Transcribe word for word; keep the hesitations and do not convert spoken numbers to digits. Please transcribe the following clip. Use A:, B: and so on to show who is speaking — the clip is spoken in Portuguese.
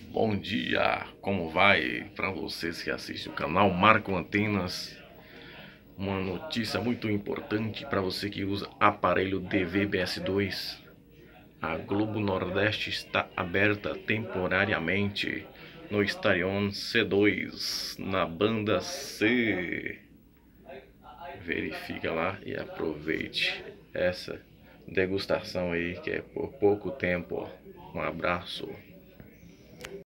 A: Bom dia, como vai? Para vocês que assistem o canal Marco Antenas, uma notícia muito importante para você que usa aparelho D V B S dois. A Globo Nordeste está aberta temporariamente no Starion C dois, na banda C. Verifica lá e aproveite essa degustação aí que é por pouco tempo. Um abraço.